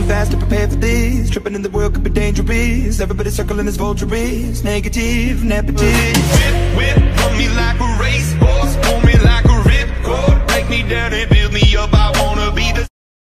moving fast to prepare for this. Tripping in the world could be dangerous. Everybody circling as vultures. Negative, negative. Whip, run me like a racehorse. Pull me like a ripcord. Take me down and build me up. I wanna be the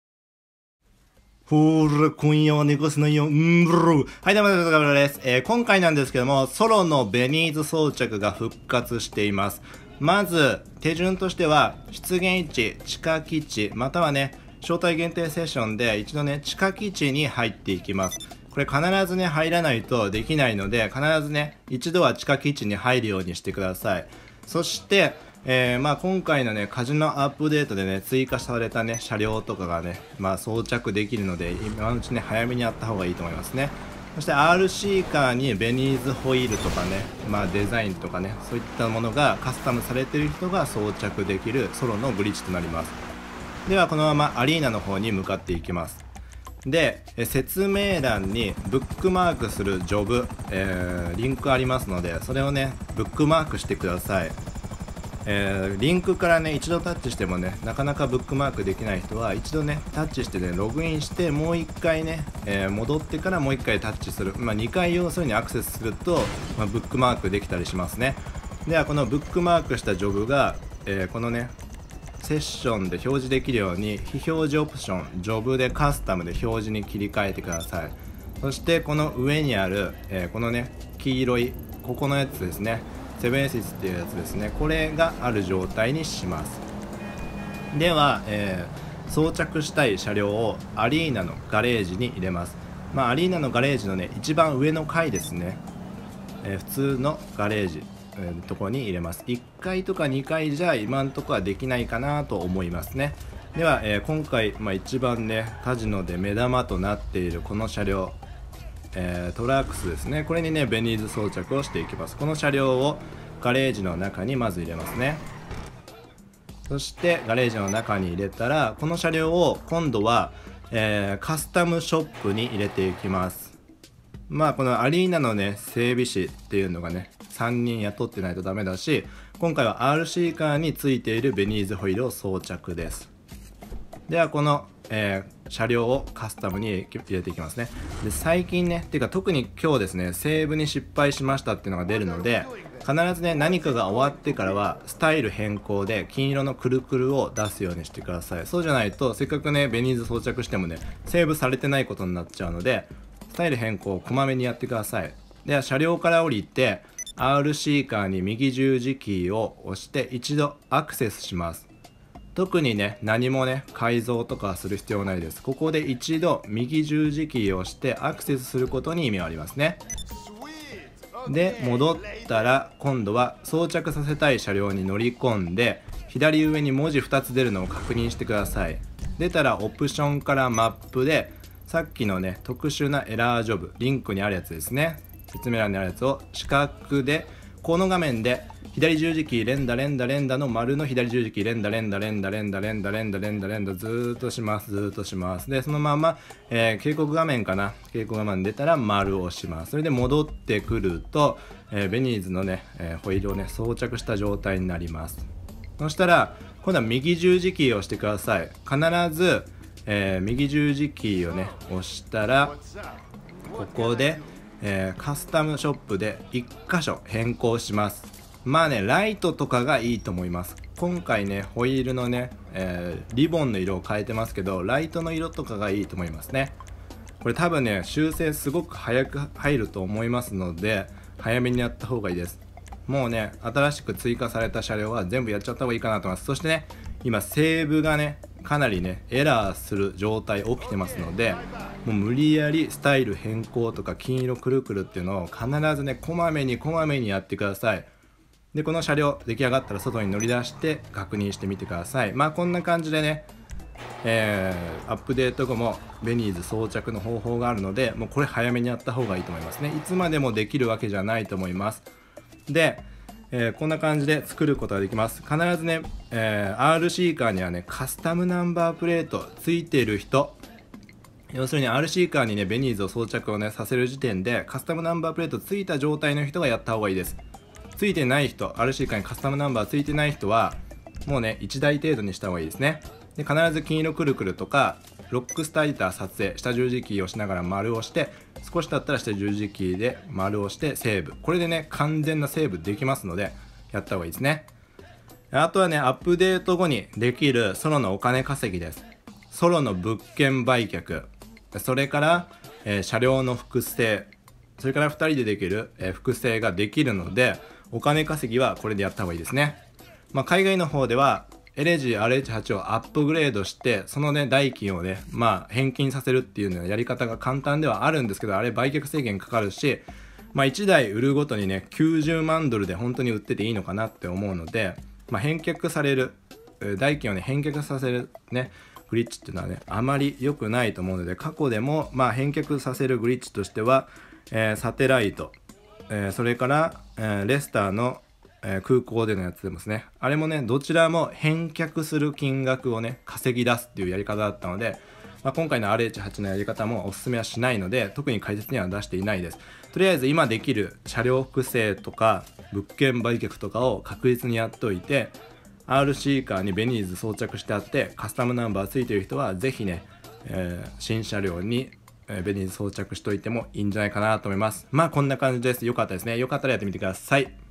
今夜は猫背のよはい、どうもです。今回なんですけども、ソロのベニーズ装着が復活しています。まず、手順としては、出現位置、地下基地、またはね、招待限定セッションで一度ね、地下基地に入っていきます。これ必ずね、入らないとできないので、必ずね、一度は地下基地に入るようにしてください。そして、今回のね、カジノアップデートでね、追加されたね、車両とかがね、装着できるので、今のうちね、早めにやった方がいいと思いますね。そして RC カーにベニーズホイールとかね、デザインとかね、そういったものがカスタムされている人が装着できるソロのグリッチとなります。では、このままアリーナの方に向かっていきます。で、説明欄にブックマークするジョブ、リンクありますので、それをね、ブックマークしてください。リンクからね一度タッチしてもねなかなかブックマークできない人は一度ねタッチしてねログインしてもう1回ね、戻ってからもう1回タッチする、2回要するにアクセスすると、ブックマークできたりしますね。ではこのブックマークしたジョブが、このねセッションで表示できるように非表示オプションジョブでカスタムで表示に切り替えてください。そしてこの上にある、このね黄色いここのやつですねセブンエシスっていうやつですね。これがある状態にします。では、装着したい車両をアリーナのガレージに入れます。アリーナのガレージのね一番上の階ですね、普通のガレージ、ところに入れます。1階とか2階じゃ今のところはできないかなと思いますね。では、今回、一番ねカジノで目玉となっているこの車両トラックスですね。これにねベニーズ装着をしていきます。この車両をガレージの中にまず入れますね。そしてガレージの中に入れたらこの車両を今度は、カスタムショップに入れていきます。このアリーナのね整備士っていうのがね3人雇ってないとダメだし、今回は RC カーについているベニーズホイールを装着です。ではこの車両をカスタムに入れていきますね。で最近ねっていうか特に今日ですねセーブに失敗しましたっていうのが出るので、必ずね何かが終わってからはスタイル変更で金色のくるくるを出すようにしてください。そうじゃないとせっかくねベニーズ装着してもねセーブされてないことになっちゃうので、スタイル変更をこまめにやってください。では車両から降りて RC カーに右十字キーを押して一度アクセスします。特にね何もね改造とかする必要ないです。ここで一度右十字キーを押してアクセスすることに意味がありますね。で戻ったら今度は装着させたい車両に乗り込んで左上に文字2つ出るのを確認してください。出たらオプションからマップでさっきのね特殊なエラージョブリンクにあるやつですね、説明欄にあるやつを四角でこの画面で左十字キー連打連打連打の丸の左十字キー連打連打連打連打連打連打連打連打ずーっとしますずーっとします。でそのまま、警告画面かな、警告画面出たら丸を押します。それで戻ってくると、ベニーズのね、ホイールをね装着した状態になります。そしたら今度は右十字キーを押してください。必ず、右十字キーをね押したらここで、カスタムショップで1箇所変更します。ライトとかがいいと思います。今回ねホイールのね、リボンの色を変えてますけどライトの色とかがいいと思いますね。これ多分ね修正すごく早く入ると思いますので早めにやった方がいいです。もうね新しく追加された車両は全部やっちゃった方がいいかなと思います。そしてね今セーブがねかなりねエラーする状態起きてますので、もう無理やりスタイル変更とか金色くるくるっていうのを必ずねこまめにやってください。でこの車両出来上がったら外に乗り出して確認してみてください。こんな感じでね、アップデート後もベニーズ装着の方法があるので、もうこれ早めにやった方がいいと思いますね。いつまでもできるわけじゃないと思います。で、こんな感じで作ることができます。必ずね、RC カーにはねカスタムナンバープレートついている人、要するに RC カーにねベニーズを装着をねさせる時点でカスタムナンバープレートついた状態の人がやった方がいいです。ついてない人、RC カーにカスタムナンバーついてない人はもうね1台程度にした方がいいですね。 で必ず金色くるくるとかロックスターエディター撮影下十字キーを押しながら丸を押して、少し経ったら下十字キーで丸を押してセーブ。これでね完全なセーブできますのでやった方がいいですね。あとはね、アップデート後にできるソロのお金稼ぎです。ソロの物件売却、それから、車両の複製、それから2人でできる、複製ができるので、お金稼ぎはこれでやった方がいいですね。海外の方ではエレジ RH8 をアップグレードして、そのね代金をね返金させるっていうのやり方が簡単ではあるんですけど、あれ売却制限かかるし、1台売るごとにね90万ドルで本当に売ってていいのかなって思うので、返却される代金をね返却させるねグリッチっていうのはねあまり良くないと思うので、過去でも返却させるグリッチとしては、サテライト、それから、レスターの、空港でのやつですね。あれもねどちらも返却する金額をね稼ぎ出すっていうやり方だったので、今回の RH8 のやり方もおすすめはしないので、特に解説には出していないです。とりあえず今できる車両複製とか物件売却とかを確実にやっておいて、 RC カーにベニーズ装着してあってカスタムナンバーついている人はぜひね、新車両にベニーズ装着しておいてもいいんじゃないかなと思います。こんな感じです。よかったですね。よかったらやってみてください。